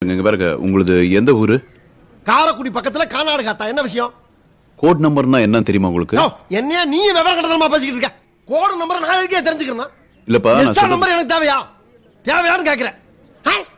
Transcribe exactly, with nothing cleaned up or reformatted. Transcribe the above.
இங்க பாருங்க, உங்களுது எந்த ஊரு? காரக்குடி பக்கத்துல கர்நாடகா. என்ன விஷயம்? கோட் நம்பர்னா என்ன தெரியுமா உங்களுக்கு? என்னையா நீ விவரம் கடத்தமா பேசிக்கிட்டு இருக்க? கோடு நம்பர் நான் எதுக்கே தெரிஞ்சுக்கிறேன்? இல்லப்பா, எஸ்டா நம்பர் எனக்கு தேவையா? தேவையான்னு கேக்குறேன்.